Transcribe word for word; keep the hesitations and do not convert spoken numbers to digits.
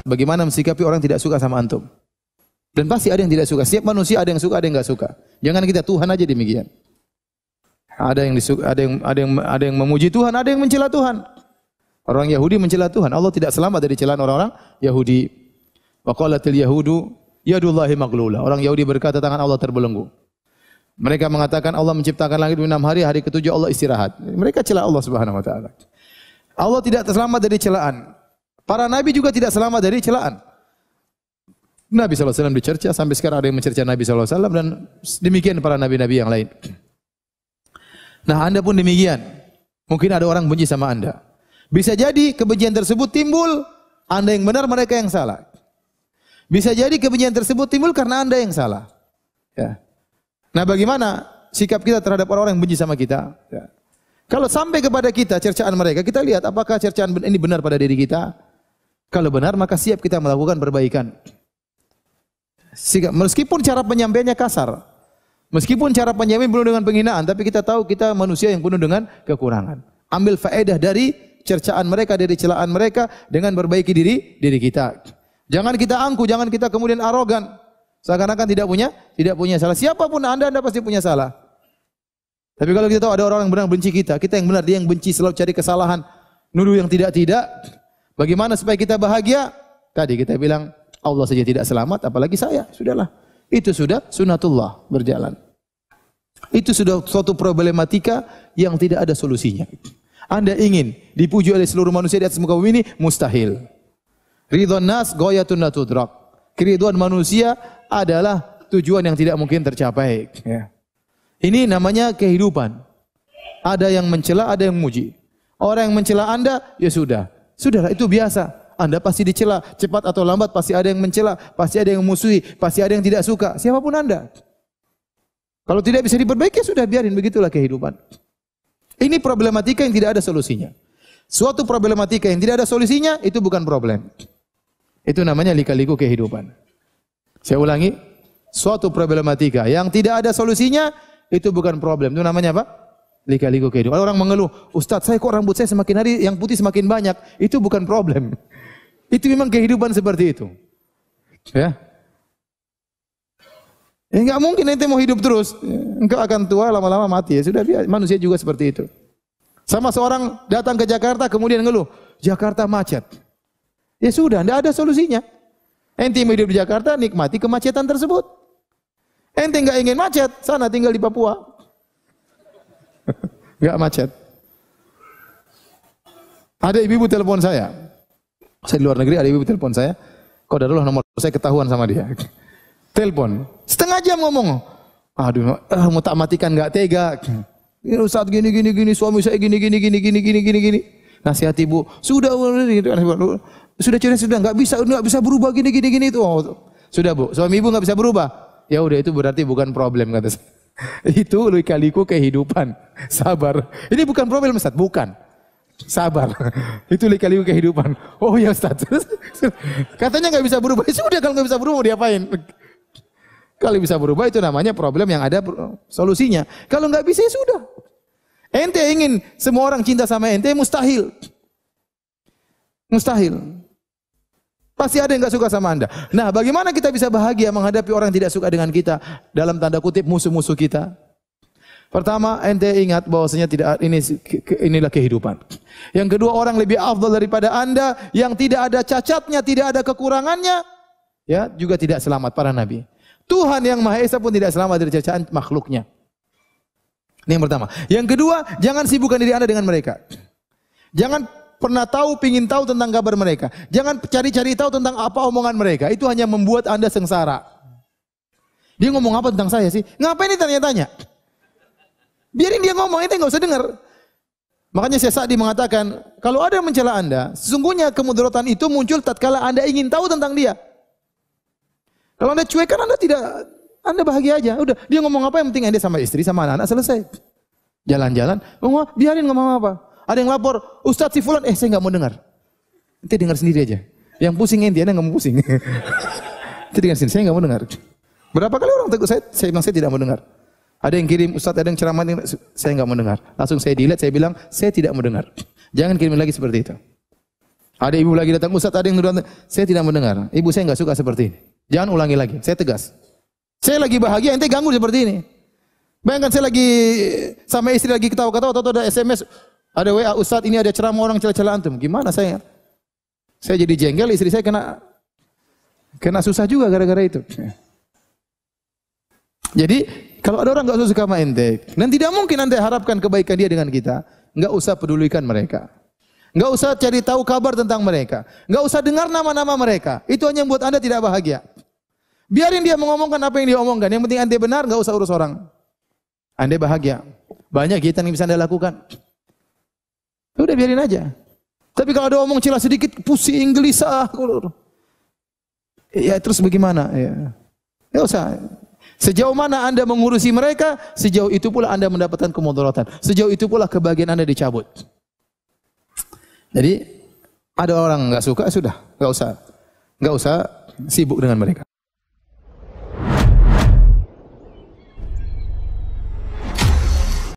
bagaimana mensikapi orang yang tidak suka sama antum. Dan pasti ada yang tidak suka. Setiap manusia ada yang suka, ada yang enggak suka. Jangan kita Tuhan aja demikian. Ada yang disuka, ada yang ada yang ada yang memuji Tuhan, ada yang mencela Tuhan. Orang Yahudi mencela Tuhan. Allah tidak selamat dari celaan orang-orang Yahudi. Wa qalatil yahudu yadullahi maghlula. Orang Yahudi berkata tangan Allah terbelenggu. Mereka mengatakan Allah menciptakan langit enam hari, hari ketujuh Allah istirahat. Mereka cela Allah Subhanahu wa taala. Allah tidak selamat dari celaan. Para nabi juga tidak selamat dari celaan. Nabi sallallahu alaihi wasallam dicerca, sampai sekarang ada yang mencerca Nabi sallallahu alaihi wasallam, dan demikian para nabi-nabi yang lain. Nah, Anda pun demikian. Mungkin ada orang benci sama Anda. Bisa jadi kebencian tersebut timbul Anda yang benar, mereka yang salah. Bisa jadi kebencian tersebut timbul karena Anda yang salah. Ya. Nah, bagaimana sikap kita terhadap orang-orang yang benci sama kita? Ya. Kalau sampai kepada kita cercaan mereka, kita lihat apakah cercaan ini benar pada diri kita. Kalau benar, maka siap kita melakukan perbaikan. Meskipun cara penyampaiannya kasar, meskipun cara penyampaian penuh dengan penghinaan, tapi kita tahu kita manusia yang penuh dengan kekurangan. Ambil faedah dari cercaan mereka, dari celaan mereka, dengan perbaiki diri diri kita. Jangan kita angku, jangan kita kemudian arogan, seakan-akan tidak punya tidak punya salah. Siapapun Anda, Anda pasti punya salah. Tapi kalau kita tahu ada orang yang benar benci kita, kita yang benar, dia yang benci, selalu cari kesalahan, nuduh yang tidak-tidak. Bagaimana supaya kita bahagia? Tadi kita bilang Allah saja tidak selamat, apalagi saya. Sudahlah. Itu sudah sunatullah berjalan. Itu sudah suatu problematika yang tidak ada solusinya. Anda ingin dipuji oleh seluruh manusia di atas muka bumi ini? Mustahil. Ridwan nas ghayatun la tudrak. Keriduan manusia adalah tujuan yang tidak mungkin tercapai. Ya. Ini namanya kehidupan. Ada yang mencela, ada yang memuji. Orang yang mencela Anda, ya sudah. Sudahlah, itu biasa. Anda pasti dicela, cepat atau lambat pasti ada yang mencela, pasti ada yang memusuhi, pasti ada yang tidak suka. Siapapun Anda. Kalau tidak bisa diperbaiki, sudah biarin, begitulah kehidupan. Ini problematika yang tidak ada solusinya. Suatu problematika yang tidak ada solusinya, itu bukan problem. Itu namanya lika-liku kehidupan. Saya ulangi, suatu problematika yang tidak ada solusinya, itu bukan problem. Itu namanya apa? Lika-liku kehidupan. Orang mengeluh, Ustaz, saya kok rambut saya semakin hari yang putih semakin banyak. Itu bukan problem. Itu memang kehidupan seperti itu. Ya. Ya enggak mungkin ente mau hidup terus. Engkau akan tua, lama-lama mati. Ya sudah, manusia juga seperti itu. Sama seorang datang ke Jakarta kemudian ngeluh, Jakarta macet. Ya sudah, enggak ada solusinya. Ente mau hidup di Jakarta, nikmati kemacetan tersebut. Ente enggak ingin macet, sana tinggal di Papua. Enggak macet. Ada ibu-ibu telepon saya. Saya di luar negeri, ada ibu telepon saya. Kok darulah nomor saya ketahuan sama dia. Telepon. Setengah jam ngomong. Aduh, ah, mau tak matikan enggak tega. Ini Ustaz gini gini gini, suami saya gini gini gini gini gini gini gini. Nasihat ibu. Sudah sudah cerai sudah enggak bisa enggak bisa berubah gini gini gini itu. Oh, sudah Bu, suami ibu enggak bisa berubah. Ya udah, itu berarti bukan problem kata saya. Itu lika-liku kehidupan. Sabar. Ini bukan problem Ustaz, bukan. Sabar. Itu lika-liku kehidupan. Oh ya Ustaz. Katanya enggak bisa berubah. Sudah, kalau enggak bisa berubah mau diapain? Kalau bisa berubah itu namanya problem yang ada solusinya. Kalau enggak bisa ya sudah. Ente ingin semua orang cinta sama ente, mustahil. Mustahil. Pasti ada yang enggak suka sama Anda. Nah, bagaimana kita bisa bahagia menghadapi orang yang tidak suka dengan kita, dalam tanda kutip musuh-musuh kita? Pertama, ente ingat bahwasanya tidak ini inilah kehidupan. Yang kedua, orang lebih afdal daripada Anda yang tidak ada cacatnya, tidak ada kekurangannya, ya, juga tidak selamat, para nabi. Tuhan yang Maha Esa pun tidak selamat dari cacaan makhluknya. Ini yang pertama. Yang kedua, jangan sibukkan diri Anda dengan mereka. Jangan pernah tahu, pingin tahu tentang kabar mereka. Jangan cari-cari tahu tentang apa omongan mereka. Itu hanya membuat Anda sengsara. Dia ngomong apa tentang saya sih? Ngapain ini tanya-tanya? Biarin dia ngomong, itu enggak usah dengar. Makanya Syekh Sa'di mengatakan, kalau ada yang mencela Anda, sesungguhnya kemudaratan itu muncul tatkala Anda ingin tahu tentang dia. Kalau Anda cuekkan, Anda tidak, Anda bahagia aja. Udah, dia ngomong apa yang penting Anda sama istri, sama anak-anak, selesai. Jalan-jalan, ngomong, biarin ngomong apa. Ada yang lapor, Ustaz si fulan, eh saya enggak mau dengar. Nanti dengar sendiri aja. Yang pusing ente, Anda enggak mau pusing. Nanti dengar sendiri, saya enggak mau dengar. Berapa kali orang tegur saya, saya bilang saya tidak mau dengar. Ada yang kirim, Ustaz ada yang ceramah, saya enggak mau dengar. Langsung saya delete, saya bilang, saya tidak mau dengar. Jangan kirim lagi seperti itu. Ada ibu lagi datang, Ustaz ada yang nuduh, saya tidak mendengar. Ibu saya enggak suka seperti ini. Jangan ulangi lagi, saya tegas. Saya lagi bahagia, ente ganggu seperti ini. Bayangkan saya lagi sama istri lagi ketawa-ketawa, atau ada S M S, ada W A, Ustaz ini ada ceramah orang cela-cela antum. Gimana saya? Saya jadi jengkel, istri saya kena kena susah juga gara-gara itu. Jadi kalau ada orang enggak suka sama ente, dan tidak mungkin ente harapkan kebaikan dia dengan kita, enggak usah pedulikan mereka. Enggak usah cari tahu kabar tentang mereka. Enggak usah dengar nama-nama mereka. Itu hanya membuat anda tidak bahagia. Biarin dia mengomongkan apa yang dia omongkan. Yang penting anda benar, enggak usah urus orang. Anda bahagia. Banyak kita yang bisa anda lakukan. Udah biarin aja. Tapi kalau ada omong celah sedikit, pusing, gelisah. Ya terus bagaimana? Ya. Enggak usah. Sejauh mana anda mengurusi mereka, sejauh itu pula anda mendapatkan kemudaratan. Sejauh itu pula kebahagiaan anda dicabut. Jadi ada orang enggak suka, sudah, enggak usah, enggak usah sibuk dengan mereka.